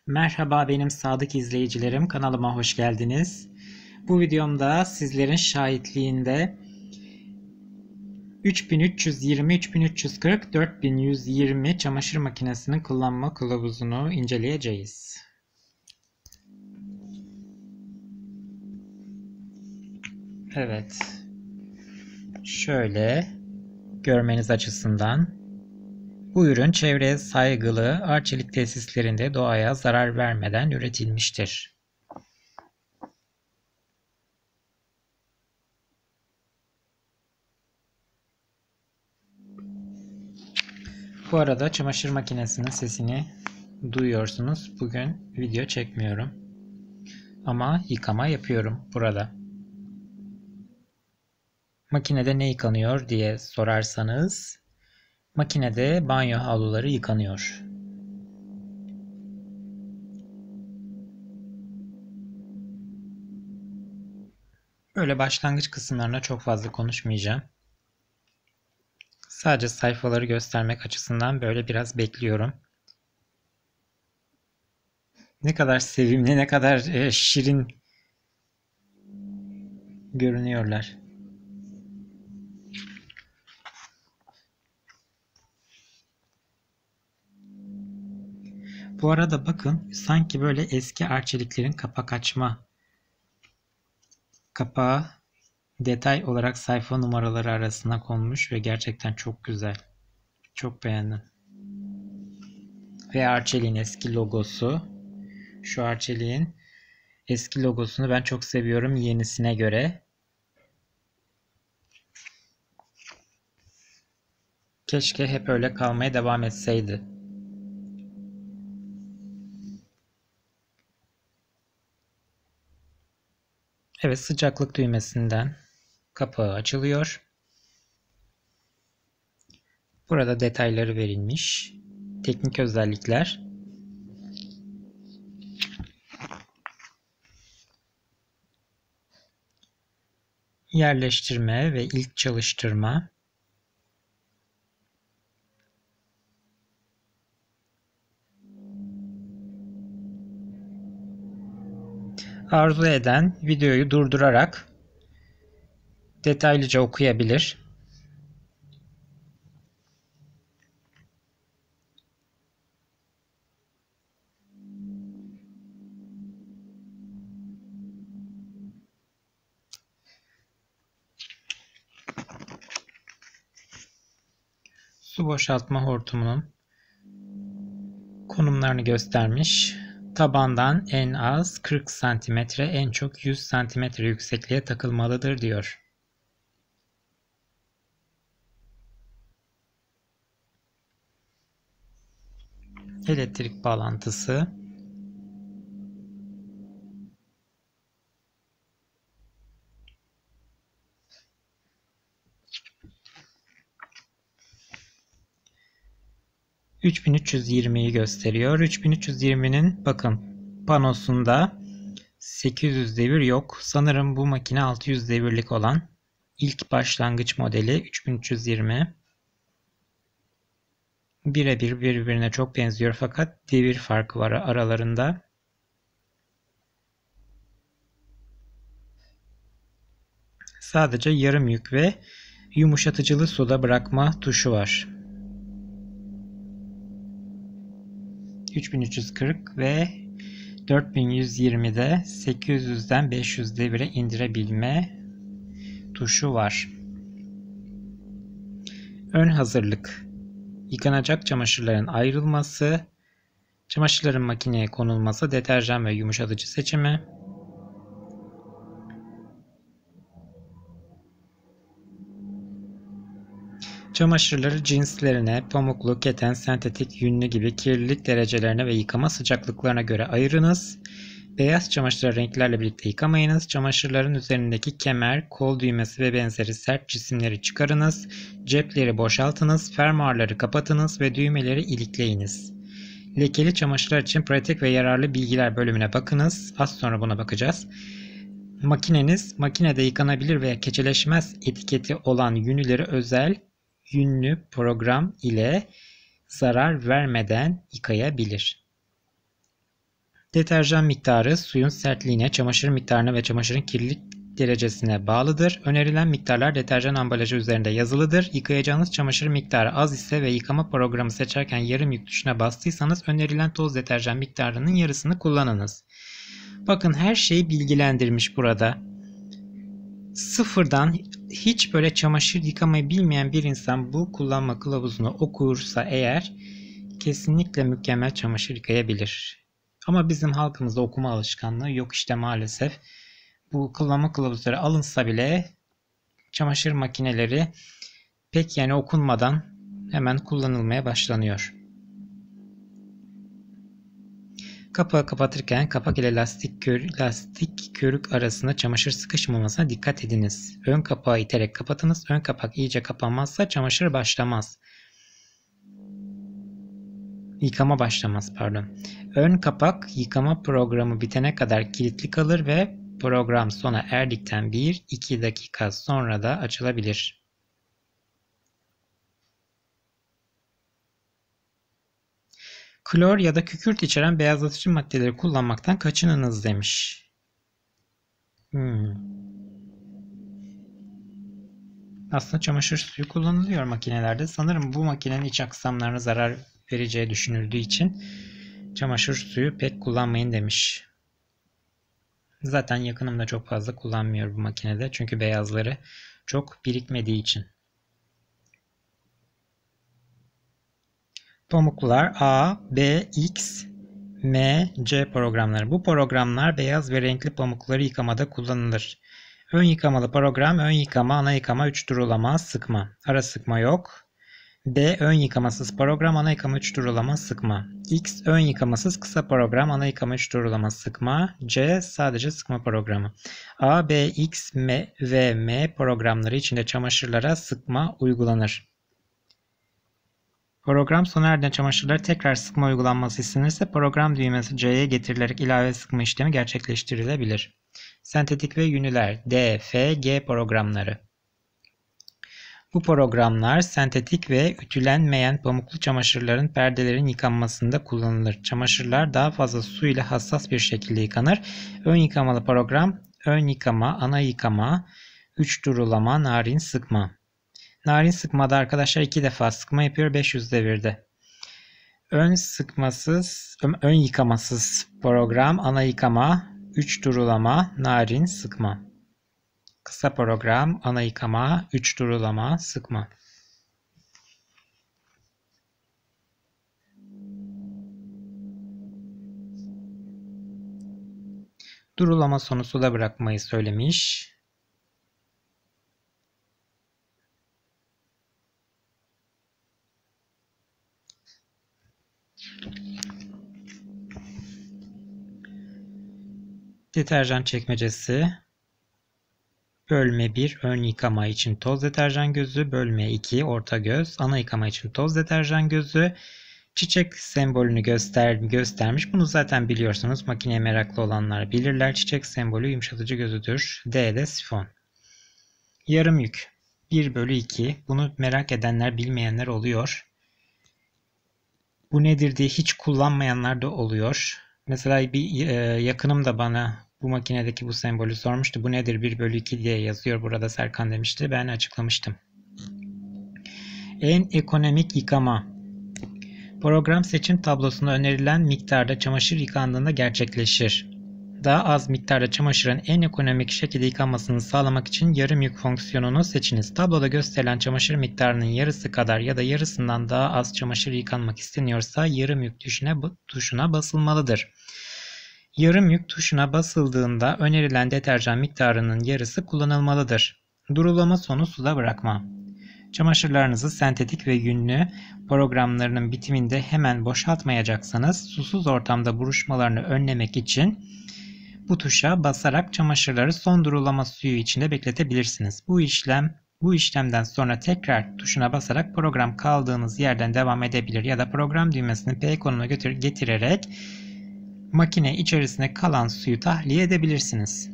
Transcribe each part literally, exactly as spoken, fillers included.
Merhaba benim sadık izleyicilerim, kanalıma hoş geldiniz. Bu videomda sizlerin şahitliğinde üç bin üç yüz yirmi, üç bin üç yüz kırk, dört bin yüz yirmi çamaşır makinesinin kullanma kılavuzunu inceleyeceğiz. Evet, şöyle görmeniz açısından bu ürün çevreye saygılı arçelik tesislerinde doğaya zarar vermeden üretilmiştir. Bu arada çamaşır makinesinin sesini duyuyorsunuz. Bugün video çekmiyorum. Ama yıkama yapıyorum burada. Makinede ne yıkanıyor diye sorarsanız, makinede banyo havluları yıkanıyor. Böyle başlangıç kısımlarına çok fazla konuşmayacağım. Sadece sayfaları göstermek açısından böyle biraz bekliyorum. Ne kadar sevimli, ne kadar e, şirin görünüyorlar. Bu arada bakın, sanki böyle eski arçeliklerin kapak açma kapağı detay olarak sayfa numaraları arasına konmuş ve gerçekten çok güzel. Çok beğendim. Ve Arçelik'in eski logosu. Şu Arçelik'in eski logosunu ben çok seviyorum yenisine göre. Keşke hep öyle kalmaya devam etseydi. Evet, sıcaklık düğmesinden kapağı açılıyor. Burada detayları verilmiş. Teknik özellikler. Yerleştirme ve ilk çalıştırma. Arzu eden videoyu durdurarak detaylıca okuyabilir. Su boşaltma hortumunun konumlarını göstermiş. Tabandan en az kırk santimetre, en çok yüz santimetre yüksekliğe takılmalıdır diyor. Elektrik bağlantısı. üç bin üç yüz yirmiyi gösteriyor. üç bin üç yüz yirminin bakın panosunda sekiz yüz devir yok. Sanırım bu makine altı yüz devirlik olan ilk başlangıç modeli üç bin üç yüz yirmi. Birebir birbirine çok benziyor fakat devir farkı var aralarında. Sadece yarım yük ve yumuşatıcılı suda bırakma tuşu var. üç bin üç yüz kırk ve dört bin yüz yirmide sekiz yüzden beş yüz devire indirebilme tuşu var. Ön hazırlık. Yıkanacak çamaşırların ayrılması, çamaşırların makineye konulması, deterjan ve yumuşatıcı seçimi. Çamaşırları cinslerine, pamuklu, keten, sentetik, yünlü gibi kirlilik derecelerine ve yıkama sıcaklıklarına göre ayırınız. Beyaz çamaşırları renklerle birlikte yıkamayınız. Çamaşırların üzerindeki kemer, kol düğmesi ve benzeri sert cisimleri çıkarınız. Cepleri boşaltınız. Fermuarları kapatınız ve düğmeleri ilikleyiniz. Lekeli çamaşırlar için pratik ve yararlı bilgiler bölümüne bakınız. Az sonra buna bakacağız. Makineniz makinede yıkanabilir veya keçeleşmez etiketi olan yünleri özel yünlü program ile zarar vermeden yıkayabilir. Deterjan miktarı suyun sertliğine, çamaşır miktarına ve çamaşırın kirlilik derecesine bağlıdır. Önerilen miktarlar deterjan ambalajı üzerinde yazılıdır. Yıkayacağınız çamaşır miktarı az ise ve yıkama programı seçerken yarım yük tuşuna bastıysanız önerilen toz deterjan miktarının yarısını kullanınız. Bakın her şeyi bilgilendirmiş burada. Sıfırdan hiç böyle çamaşır yıkamayı bilmeyen bir insan bu kullanma kılavuzunu okursa eğer kesinlikle mükemmel çamaşır yıkayabilir. Ama bizim halkımızda okuma alışkanlığı yok işte maalesef. Bu kullanma kılavuzları alınsa bile çamaşır makineleri pek yani okunmadan hemen kullanılmaya başlanıyor. Kapağı kapatırken kapak ile lastik, kör, lastik körük arasında çamaşır sıkışmamasına dikkat ediniz. Ön kapağı iterek kapatınız. Ön kapak iyice kapanmazsa çamaşır başlamaz. Yıkama başlamaz pardon. Ön kapak yıkama programı bitene kadar kilitli kalır ve program sona erdikten bir iki dakika sonra da açılabilir. Klor ya da kükürt içeren beyazlatıcı maddeleri kullanmaktan kaçınınız demiş. Hmm. Aslında çamaşır suyu kullanılıyor makinelerde. Sanırım bu makinenin iç aksamlarına zarar vereceği düşünüldüğü için çamaşır suyu pek kullanmayın demiş. Zaten yakınımda çok fazla kullanmıyor bu makinede. Çünkü beyazları çok birikmediği için. Pamuklar A, B, X, M, C programları. Bu programlar beyaz ve renkli pamukları yıkamada kullanılır. Ön yıkamalı program, ön yıkama, ana yıkama, üç durulama, sıkma. Ara sıkma yok. B. Ön yıkamasız program, ana yıkama üç durulama, sıkma. X. Ön yıkamasız kısa program, ana yıkama üç durulama, sıkma. C. Sadece sıkma programı. A, B, X, M ve M programları içinde çamaşırlara sıkma uygulanır. Program sona erdiğinde çamaşırlara tekrar sıkma uygulanması istenirse program düğmesi C'ye getirilerek ilave sıkma işlemi gerçekleştirilebilir. Sentetik ve yünlüler D, F, G programları. Bu programlar sentetik ve ütülenmeyen pamuklu çamaşırların perdelerin yıkanmasında kullanılır. Çamaşırlar daha fazla su ile hassas bir şekilde yıkanır. Ön yıkamalı program, ön yıkama, ana yıkama, üç durulama, narin sıkma. Narin sıkmada arkadaşlar iki defa sıkma yapıyor beş yüz devirde. Ön sıkmasız, ön yıkamasız program, ana yıkama, üç durulama, narin sıkma. Kısa program, ana yıkama, üç durulama, sıkma. Durulama sonu suda bırakmayı söylemiş. Deterjan çekmecesi. Bölme bir ön yıkama için toz deterjan gözü, bölme iki orta göz, ana yıkama için toz deterjan gözü, çiçek sembolünü göster göstermiş. Bunu zaten biliyorsunuz. Makineye meraklı olanlar bilirler. Çiçek sembolü yumuşatıcı gözüdür. D de sifon. Yarım yük bir bölü iki. Bunu merak edenler bilmeyenler oluyor. Bu nedir diye hiç kullanmayanlar da oluyor. Mesela bir e, yakınım da bana bu makinedeki bu sembolü sormuştu. Bu nedir bir bölü iki diye yazıyor. Burada Serkan demişti. Ben açıklamıştım. En ekonomik yıkama. Program seçim tablosunda önerilen miktarda çamaşır yıkandığında gerçekleşir. Daha az miktarda çamaşırın en ekonomik şekilde yıkanmasını sağlamak için yarım yük fonksiyonunu seçiniz. Tabloda gösterilen çamaşır miktarının yarısı kadar ya da yarısından daha az çamaşır yıkanmak isteniyorsa yarım yük tuşuna, tuşuna basılmalıdır. Yarım yük tuşuna basıldığında önerilen deterjan miktarının yarısı kullanılmalıdır. Durulama sonu suda bırakma. Çamaşırlarınızı sentetik ve yünlü programlarının bitiminde hemen boşaltmayacaksanız susuz ortamda buruşmalarını önlemek için bu tuşa basarak çamaşırları son durulama suyu içinde bekletebilirsiniz. Bu işlem bu işlemden sonra tekrar tuşuna basarak program kaldığınız yerden devam edebilir ya da program düğmesini P konumuna götür getirerek makine içerisinde kalan suyu tahliye edebilirsiniz.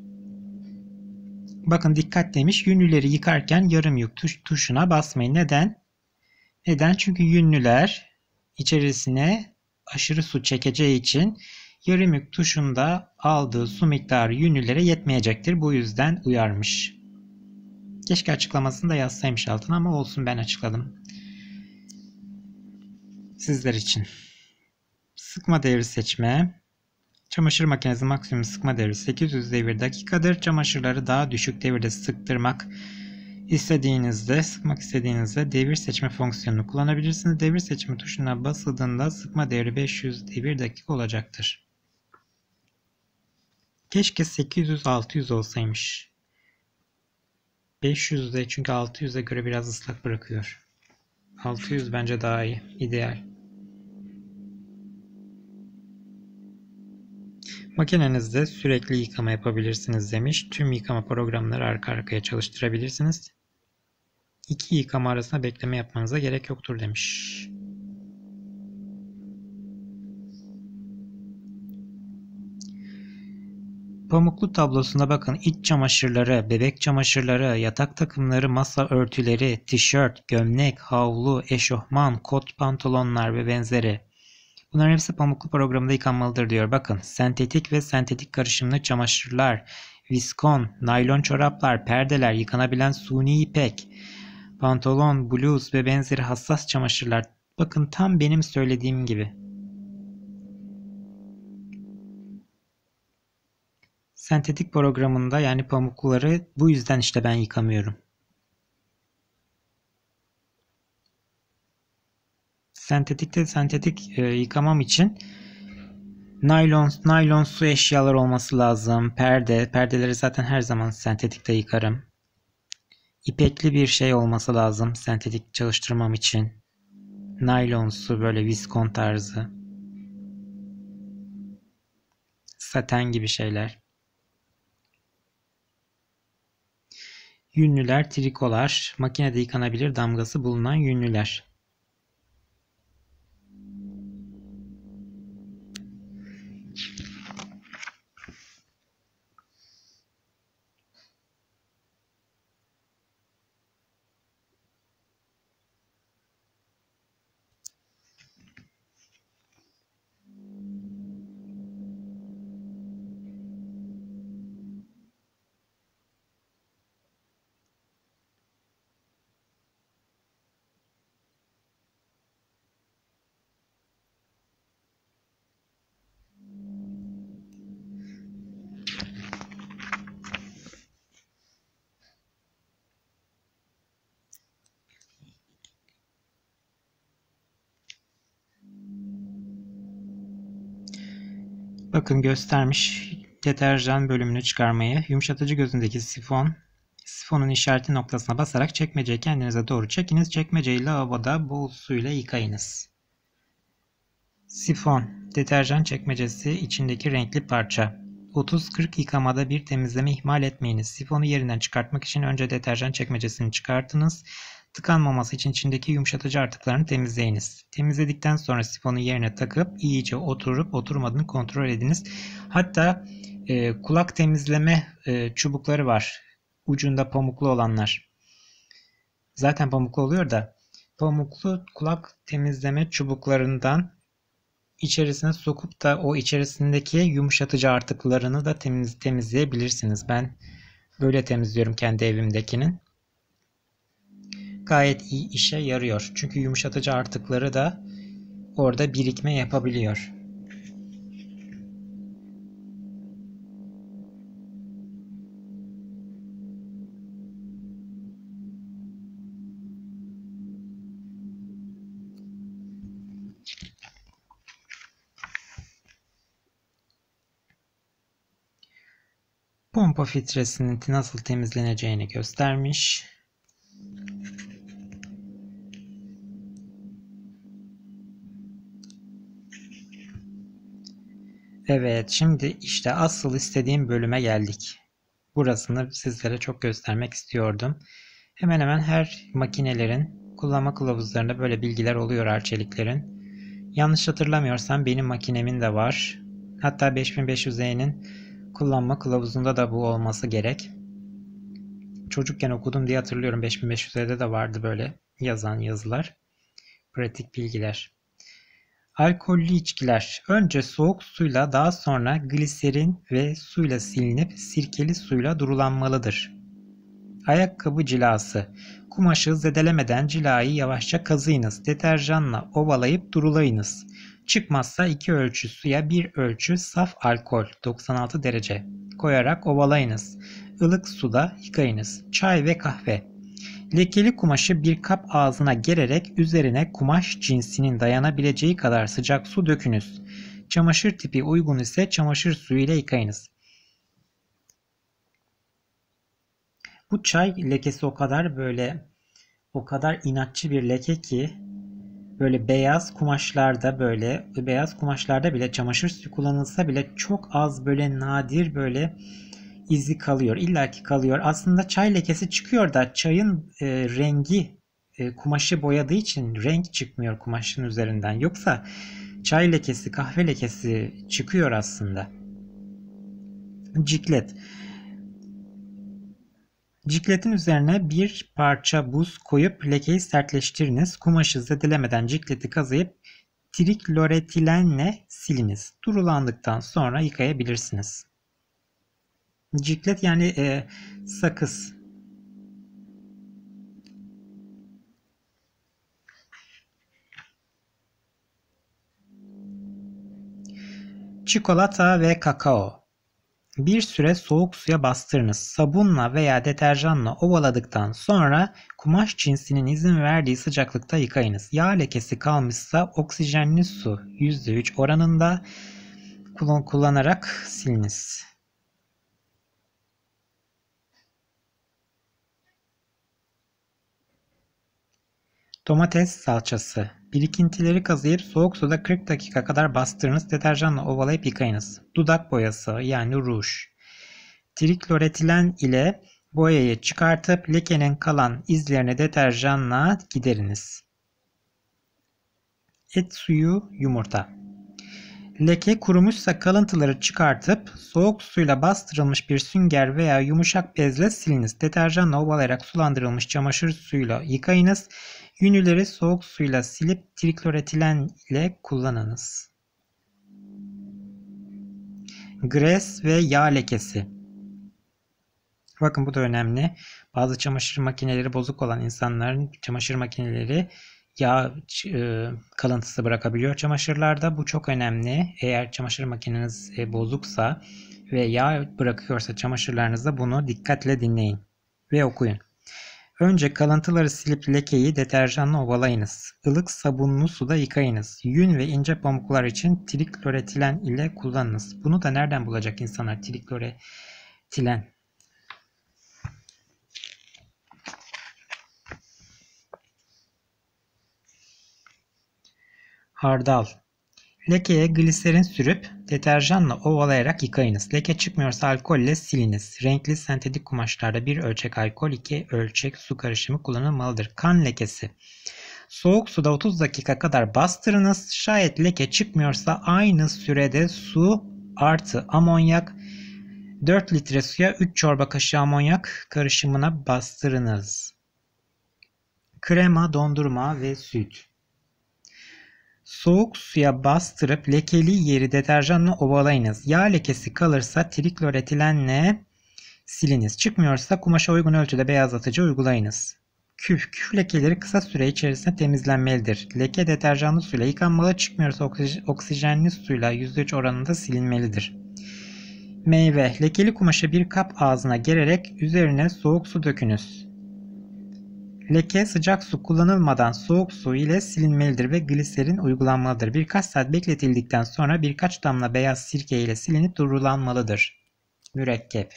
Bakın dikkat demiş. Yünlüleri yıkarken yarım yük tuş, tuşuna basmayın. Neden? Neden? Çünkü yünlüler içerisine aşırı su çekeceği için Yarım yük tuşunda aldığı su miktarı yünlülere yetmeyecektir. Bu yüzden uyarmış. Keşke açıklamasını da yazsaymış altına ama olsun, ben açıkladım. Sizler için. Sıkma devri seçme. Çamaşır makinesi maksimum sıkma devri sekiz yüz devir dakikadır. Çamaşırları daha düşük devirde sıktırmak istediğinizde, sıkmak istediğinizde devir seçme fonksiyonunu kullanabilirsiniz. Devir seçme tuşuna basıldığında sıkma devri beş yüz devir dakika olacaktır. Keşke sekiz yüz altı yüz olsaymış. beş yüzde çünkü altı yüze göre biraz ıslak bırakıyor. altı yüz bence daha iyi, ideal. Makinenizde sürekli yıkama yapabilirsiniz demiş. Tüm yıkama programları arka arkaya çalıştırabilirsiniz. İki yıkama arasında bekleme yapmanıza gerek yoktur demiş. Pamuklu tablosuna bakın. İç çamaşırları, bebek çamaşırları, yatak takımları, masa örtüleri, tişört, gömlek, havlu, eşofman, kot pantolonlar ve benzeri. Bunların hepsi pamuklu programında yıkanmalıdır diyor. Bakın, sentetik ve sentetik karışımlı çamaşırlar, viskon, naylon çoraplar, perdeler, yıkanabilen suni ipek, pantolon, bluz ve benzeri hassas çamaşırlar. Bakın, tam benim söylediğim gibi. Sentetik programında, yani pamukluları, bu yüzden işte ben yıkamıyorum. Sentetikte sentetik e, yıkamam için naylon naylon su eşyalar olması lazım. Perde, perdeleri zaten her zaman sentetikte yıkarım. İpekli bir şey olması lazım sentetik çalıştırmam için. Naylon su, böyle viskon tarzı. Saten gibi şeyler. Yünlüler, trikolar, makinede yıkanabilir damgası bulunan yünlüler. Bakın, göstermiş deterjan bölümünü çıkarmayı. Yumuşatıcı gözündeki sifon. Sifonun işareti noktasına basarak çekmeceyi kendinize doğru çekiniz. Çekmeceyi lavaboda bol suyla yıkayınız. Sifon, deterjan çekmecesi içindeki renkli parça. otuz kırk yıkamada bir temizleme ihmal etmeyiniz. Sifonu yerinden çıkartmak için önce deterjan çekmecesini çıkartınız. Tıkanmaması için içindeki yumuşatıcı artıklarını temizleyiniz. Temizledikten sonra sifonu yerine takıp iyice oturup oturmadığını kontrol ediniz. Hatta e, kulak temizleme e, çubukları var. Ucunda pamuklu olanlar. Zaten pamuklu oluyor da, pamuklu kulak temizleme çubuklarından içerisine sokup da o içerisindeki yumuşatıcı artıklarını da temiz, temizleyebilirsiniz. Ben böyle temizliyorum kendi evimdekinin. Gayet iyi işe yarıyor. Çünkü yumuşatıcı artıkları da orada birikme yapabiliyor. Pompa filtresinin nasıl temizleneceğini göstermiş. Evet, şimdi işte asıl istediğim bölüme geldik. Burasını sizlere çok göstermek istiyordum. Hemen hemen her makinelerin kullanma kılavuzlarında böyle bilgiler oluyor, arçeliklerin. Yanlış hatırlamıyorsam benim makinemin de var. Hatta beş bin beş yüz E'nin kullanma kılavuzunda da bu olması gerek. Çocukken okudum diye hatırlıyorum. beş bin beş yüz E'de de vardı böyle yazan yazılar. Pratik bilgiler. Alkollü içkiler önce soğuk suyla daha sonra gliserin ve suyla silinip sirkeli suyla durulanmalıdır. Ayakkabı cilası. Kumaşı zedelemeden cilayı yavaşça kazıyınız. Deterjanla ovalayıp durulayınız. Çıkmazsa iki ölçü suya bir ölçü saf alkol doksan altı derece koyarak ovalayınız. Ilık suda yıkayınız. Çay ve kahve. Lekeli kumaşı bir kap ağzına gererek üzerine kumaş cinsinin dayanabileceği kadar sıcak su dökünüz. Çamaşır tipi uygun ise çamaşır suyu ile yıkayınız. Bu çay lekesi o kadar böyle o kadar inatçı bir leke ki böyle beyaz kumaşlarda böyle beyaz kumaşlarda bile çamaşır suyu kullanılsa bile çok az böyle nadir böyle izi kalıyor. İlla ki kalıyor. Aslında çay lekesi çıkıyor da çayın e, rengi e, kumaşı boyadığı için renk çıkmıyor kumaşın üzerinden. Yoksa çay lekesi, kahve lekesi çıkıyor aslında. Ciklet. Cikletin üzerine bir parça buz koyup lekeyi sertleştiriniz. Kumaşı zedelemeden cikleti kazıyıp trikloretinle siliniz. Durulandıktan sonra yıkayabilirsiniz. Ciklet yani e, sakız. Çikolata ve kakao. Bir süre soğuk suya bastırınız. Sabunla veya deterjanla ovaladıktan sonra kumaş cinsinin izin verdiği sıcaklıkta yıkayınız. Yağ lekesi kalmışsa oksijenli su yüzde üç oranında kullanarak siliniz. Domates salçası. Birikintileri kazıyıp soğuk suda kırk dakika kadar bastırınız. Deterjanla ovalayıp yıkayınız. Dudak boyası yani ruj. Trikloretilen ile boyayı çıkartıp lekenin kalan izlerini deterjanla gideriniz. Et suyu, yumurta. Leke kurumuşsa kalıntıları çıkartıp soğuk suyla bastırılmış bir sünger veya yumuşak bezle siliniz. Deterjanla ovalayarak sulandırılmış çamaşır suyuyla yıkayınız. Yünleri soğuk suyla silip trikloretilen ile kullanınız. Gres ve yağ lekesi. Bakın bu da önemli. Bazı çamaşır makineleri bozuk olan insanların çamaşır makineleri yağ e, kalıntısı bırakabiliyor çamaşırlarda. Bu çok önemli. Eğer çamaşır makineniz e, bozuksa ve yağ bırakıyorsa çamaşırlarınızda bunu dikkatle dinleyin ve okuyun. Önce kalıntıları silip lekeyi deterjanla ovalayınız. Ilık sabunlu suda yıkayınız. Yün ve ince pamuklar için trikloretilen ile kullanınız. Bunu da nereden bulacak insanlar? Trikloretilen. Hardal. Lekeye gliserin sürüp deterjanla ovalayarak yıkayınız. Leke çıkmıyorsa alkolle siliniz. Renkli sentetik kumaşlarda bir ölçek alkol, iki ölçek su karışımı kullanılmalıdır. Kan lekesi. Soğuk suda otuz dakika kadar bastırınız. Şayet leke çıkmıyorsa aynı sürede su artı amonyak dört litre suya üç çorba kaşığı amonyak karışımına bastırınız. Krema, dondurma ve süt. Soğuk suya bastırıp lekeli yeri deterjanla ovalayınız. Yağ lekesi kalırsa trikloretilenle siliniz. Çıkmıyorsa kumaşa uygun ölçüde beyazlatıcı uygulayınız. Küf. Küf lekeleri kısa süre içerisinde temizlenmelidir. Leke deterjanlı suyla yıkanmalı. Çıkmıyorsa oksijenli suyla yüzde üç oranında silinmelidir. Meyve. Lekeli kumaşı bir kap ağzına gererek üzerine soğuk su dökünüz. Leke sıcak su kullanılmadan soğuk su ile silinmelidir ve gliserin uygulanmalıdır. Birkaç saat bekletildikten sonra birkaç damla beyaz sirke ile silinip durulanmalıdır. Mürekkep.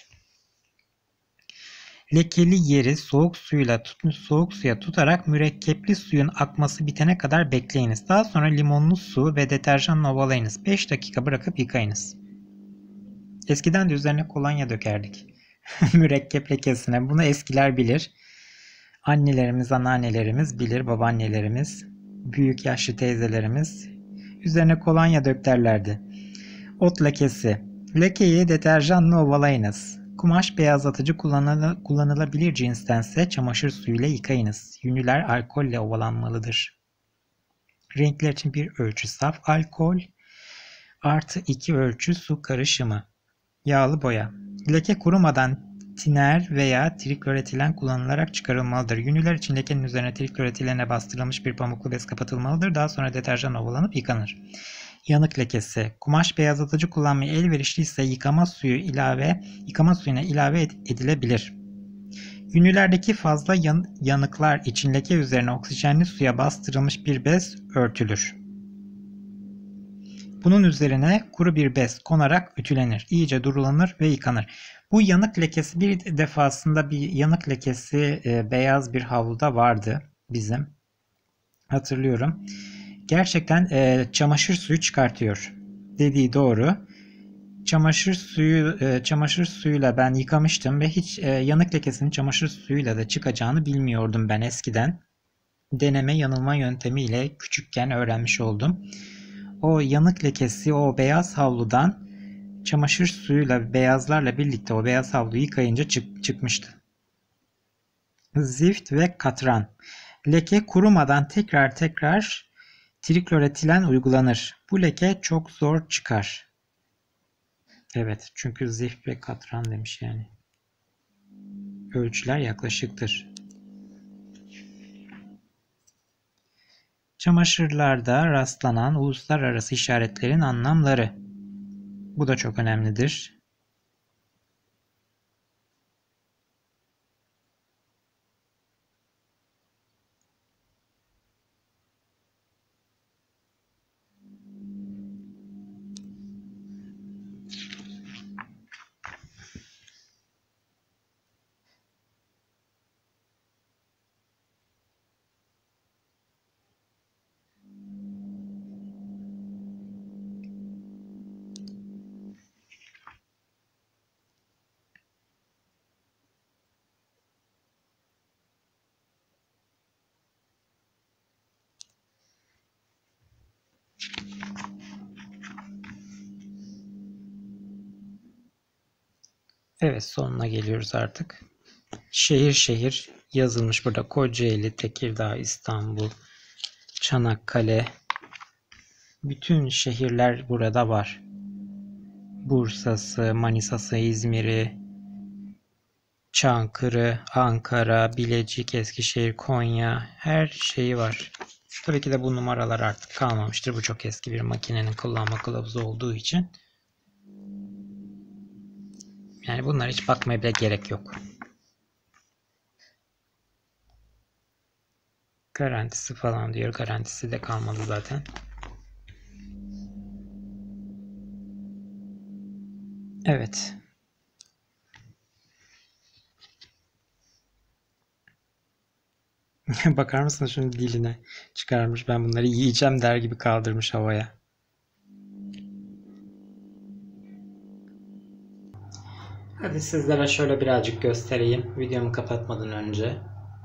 Lekeli yeri soğuk suyla tutmuş soğuk suya tutarak mürekkepli suyun akması bitene kadar bekleyiniz. Daha sonra limonlu su ve deterjanla ovalayınız. beş dakika bırakıp yıkayınız. Eskiden de üzerine kolonya dökerdik. Mürekkep lekesine. Bunu eskiler bilir. Annelerimiz, anneannelerimiz bilir, babaannelerimiz, büyük yaşlı teyzelerimiz üzerine kolonya dökerlerdi. Ot lekesi. Lekeyi deterjanla ovalayınız. Kumaş beyazlatıcı kullanıl kullanılabilir cinstense çamaşır suyuyla yıkayınız. Yünler alkolle ovalanmalıdır. Renkler için bir ölçü saf alkol artı iki ölçü su karışımı. Yağlı boya. Leke kurumadan tiner veya trikloretilen kullanılarak çıkarılmalıdır. Yünlüler için lekenin üzerine trikloretilenle bastırılmış bir pamuklu bez kapatılmalıdır. Daha sonra deterjan ovalanıp yıkanır. Yanık lekesi. Kumaş beyazlatıcı kullanmaya elverişli ise yıkama suyu ilave yıkama suyuna ilave edilebilir. Yünlülerdeki fazla yan, yanıklar için leke üzerine oksijenli suya bastırılmış bir bez örtülür. Bunun üzerine kuru bir bez konarak ütülenir. İyice durulanır ve yıkanır. Bu yanık lekesi bir defasında bir yanık lekesi e, beyaz bir havluda vardı bizim. Hatırlıyorum. Gerçekten e, çamaşır suyu çıkartıyor. Dediği doğru. Çamaşır suyu e, çamaşır suyuyla ben yıkamıştım ve hiç e, yanık lekesinin çamaşır suyuyla da çıkacağını bilmiyordum ben eskiden. Deneme yanılma yöntemiyle küçükken öğrenmiş oldum. O yanık lekesi o beyaz havludan çamaşır suyuyla beyazlarla birlikte o beyaz havluyu yıkayınca çık çıkmıştı. Zift ve katran. Leke kurumadan tekrar tekrar trikloretilen uygulanır. Bu leke çok zor çıkar. Evet, çünkü zift ve katran demiş yani. Ölçüler yaklaşıktır. Çamaşırlarda rastlanan uluslararası işaretlerin anlamları. Bu da çok önemlidir. Evet, sonuna geliyoruz artık. Şehir şehir yazılmış burada. Kocaeli, Tekirdağ, İstanbul, Çanakkale. Bütün şehirler burada var. Bursa'sı, Manisa'sı, İzmir'i, Çankırı, Ankara, Bilecik, Eskişehir, Konya, her şeyi var. Tabii ki de bu numaralar artık kalmamıştır. Bu çok eski bir makinenin kullanma kılavuzu olduğu için. Yani bunlara hiç bakmaya bile gerek yok. Garantisi falan diyor. Garantisi de kalmadı zaten. Evet. Bakar mısın şunun diline çıkarmış. Ben bunları yiyeceğim der gibi kaldırmış havaya. Hadi sizlere şöyle birazcık göstereyim. Videomu kapatmadan önce.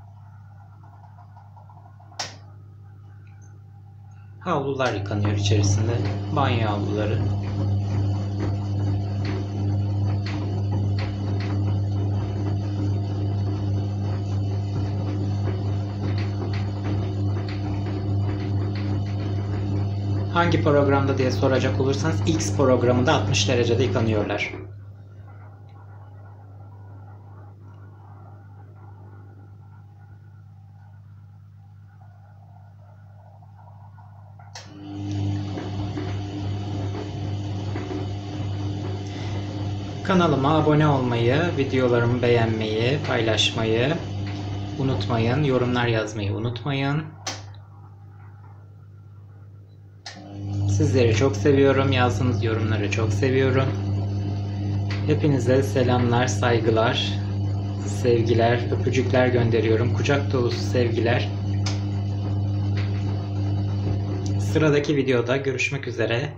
Havlular yıkanıyor içerisinde. Banyo havluları. Hangi programda diye soracak olursanız X programında altmış derecede yıkanıyorlar. Kanalıma abone olmayı, videolarımı beğenmeyi, paylaşmayı unutmayın. Yorumlar yazmayı unutmayın. Sizleri çok seviyorum. Yazdığınız yorumları çok seviyorum. Hepinize selamlar, saygılar, sevgiler, öpücükler gönderiyorum. Kucak dolusu sevgiler. Sıradaki videoda görüşmek üzere.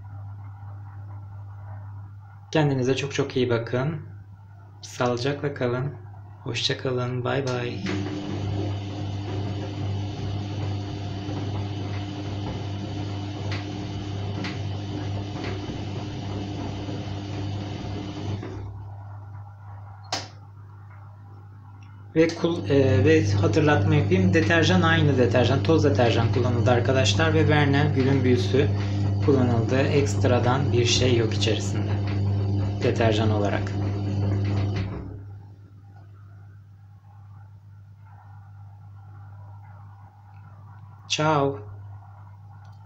Kendinize çok çok iyi bakın. Sağlıcakla kalın. Hoşça kalın. Bay bay. Ve kul e, ve hatırlatma yapayım. Deterjan aynı deterjan. Toz deterjan kullanıldı arkadaşlar ve Vernel gülün büyüsü kullanıldı. Ekstradan bir şey yok içerisinde. Deterjan olarak. Ciao.